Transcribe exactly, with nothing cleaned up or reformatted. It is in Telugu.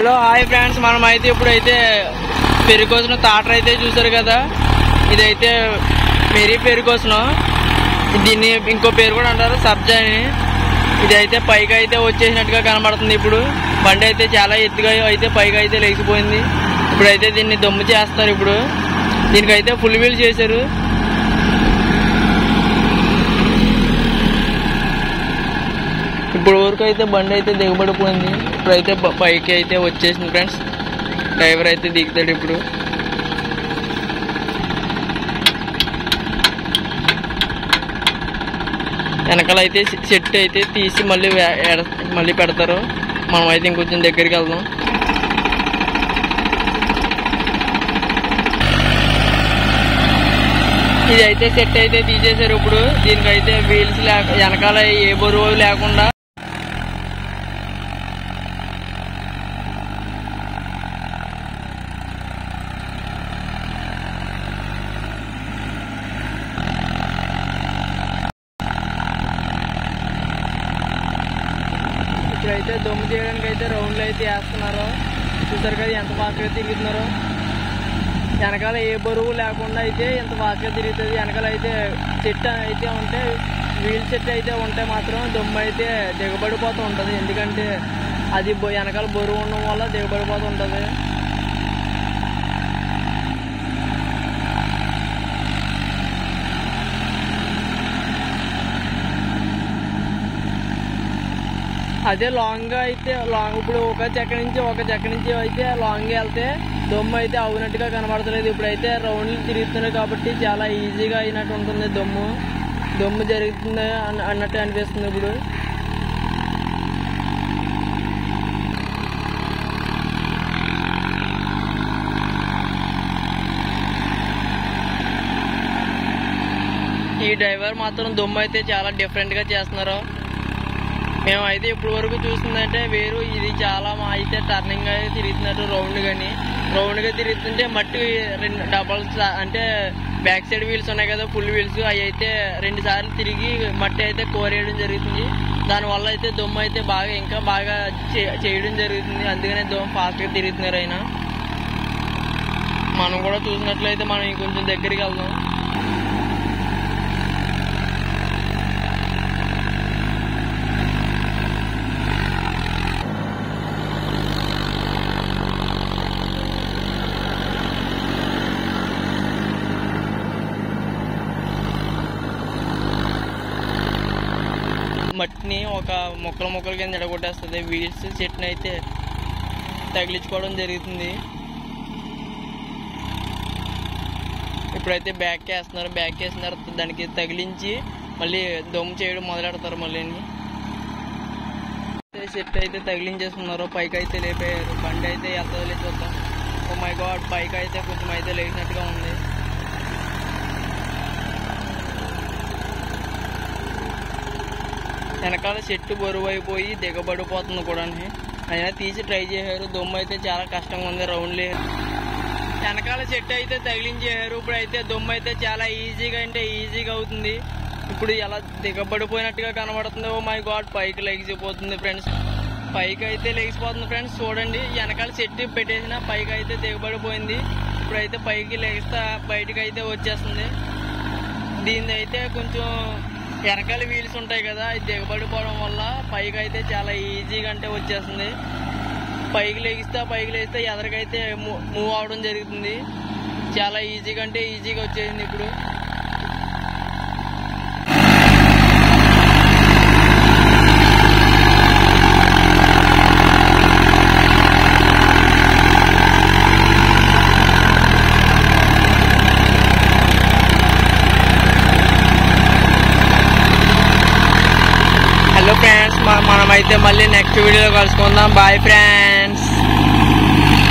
హలో హాయ్ ఫ్రెండ్స్, మనం అయితే ఇప్పుడైతే పెరుగు కోసిన తాటర్ అయితే చూసారు కదా. ఇదైతే మెరీ పెరుగు కోసిన, దీన్ని ఇంకో పేరు కూడా అంటారు సబ్జా అని. ఇదైతే పైకి అయితే వచ్చేసినట్టుగా కనబడుతుంది. ఇప్పుడు బండి అయితే చాలా ఎత్తుగా అయితే పైకి అయితే లేచిపోయింది. ఇప్పుడైతే దీన్ని దమ్ము చేస్తారు. ఇప్పుడు దీనికైతే ఫుల్ వీల్ చేశారు. ఇప్పుడు వరకు అయితే బండి అయితే దిగబడిపోయింది. ఇప్పుడైతే పైకి అయితే వచ్చేసింది ఫ్రెండ్స్. డ్రైవర్ అయితే దిగుతాడు. ఇప్పుడు వెనకాల అయితే సెట్ అయితే తీసి మళ్ళీ మళ్ళీ పెడతారు. మనం అయితే ఇంకొంచెం దగ్గరికి వెళ్దాం. ఇది అయితే సెట్ అయితే తీసేశారు. ఇప్పుడు దీనికైతే వీల్స్ లేక వెనకాల ఏ బరువు లేకుండా ఇప్పుడైతే దమ్ము చేయడానికి అయితే రౌండ్లు అయితే వేస్తున్నారు. చూసారు కదా ఎంత ఫాస్ట్గా తిరుగుతున్నారో. వెనకాల ఏ బరువు లేకుండా అయితే ఎంత ఫాస్ట్గా తిరుగుతుంది. వెనకాల అయితే సెట్ అయితే ఉంటే వీల్ సెట్ అయితే ఉంటే మాత్రం దమ్ము అయితే దిగబడిపోతూ ఉంటుంది. ఎందుకంటే అది వెనకాల బరువు ఉండడం వల్ల దిగబడిపోతూ ఉంటుంది. అదే లాంగ్గా అయితే లాంగ్ ఇప్పుడు ఒక చెక్క నుంచి ఒక చెక్క నుంచి అయితే లాంగ్ వెళ్తే దమ్ము అయితే అవునట్టుగా కనబడతలేదు. ఇప్పుడైతే రౌండ్లు తిరుగుతున్నాయి కాబట్టి చాలా ఈజీగా అయినట్టు ఉంటుంది. దమ్ము దమ్ము జరుగుతుంది అన్నట్టు అనిపిస్తుంది. ఇప్పుడు ఈ డ్రైవర్ మాత్రం దమ్ము అయితే చాలా డిఫరెంట్గా చేస్తున్నారు. మేము అయితే ఇప్పుడు వరకు చూస్తుందంటే వేరు, ఇది చాలా మా అయితే టర్నింగ్ అయితే తిరుగుతున్నట్టు రౌండ్ కానీ రౌండ్గా తిరుగుతుంటే మట్టి రెండు డబల్ అంటే బ్యాక్ సైడ్ వీల్స్ ఉన్నాయి కదా ఫుల్ వీల్స్, అవి అయితే రెండు సార్లు తిరిగి మట్టి అయితే కోరేయడం జరుగుతుంది. దానివల్ల అయితే దమ్ము అయితే బాగా ఇంకా బాగా చేయడం జరుగుతుంది. అందుకనే దమ్ము ఫాస్ట్గా తిరుగుతున్నారు. అయినా మనం కూడా చూసినట్లయితే మనం ఇంకొంచెం దగ్గరికి వెళ్దాం. మట్టిని ఒక మొక్కల మొక్కల కింద ఎడగొట్టేస్తుంది. వీల్స్ చెట్టుని అయితే తగిలించుకోవడం జరుగుతుంది. ఇప్పుడైతే బ్యాక్ వేస్తున్నారు. బ్యాక్ వేసిన తర్వాత దానికి తగిలించి మళ్ళీ దమ్ము చేయడం మొదలెడతారు. మళ్ళీ చెట్టు అయితే తగిలించేస్తున్నారు. పైకి అయితే లేపారు. బండి అయితే ఎంత లేచిపోతాం. ఓ మై గాడ్, పైకి అయితే కొంచెం అయితే లేచినట్టుగా ఉంది. వెనకాల చెట్టు బరువు అయిపోయి దిగబడిపోతుంది కూడా. అయినా తీసి ట్రై చేశారు. దమ్ము అయితే చాలా కష్టంగా ఉంది. రౌండ్లే వెనకాల చెట్టు అయితే తగిలించేశారు. ఇప్పుడు అయితే దమ్ము అయితే చాలా ఈజీగా అంటే ఈజీగా అవుతుంది. ఇప్పుడు ఎలా దిగబడిపోయినట్టుగా కనబడుతుంది. ఓ మై గాడ్, పైకి లెగిసిపోతుంది ఫ్రెండ్స్. పైకి అయితే లెగిసిపోతుంది ఫ్రెండ్స్. చూడండి, వెనకాల చెట్టు పెట్టేసిన పైకి అయితే దిగబడిపోయింది. ఇప్పుడైతే పైకి లెగిస్తా బయటకు అయితే వచ్చేస్తుంది. దీన్ని అయితే కొంచెం వెనకాల వీల్స్ ఉంటాయి కదా, ఇది దిగబడిపోవడం వల్ల పైకి అయితే చాలా ఈజీగా అంటే వచ్చేస్తుంది. పైకి లెగిస్తే పైకి లేస్తే ఎదరికైతే మూవ్ అవడం జరుగుతుంది. చాలా ఈజీగా అంటే ఈజీగా వచ్చేసింది. ఇప్పుడు హలో ఫ్రెండ్స్, మనమైతే మళ్ళీ నెక్స్ట్ వీడియోలో కలుసుకుందాం. Bye friends.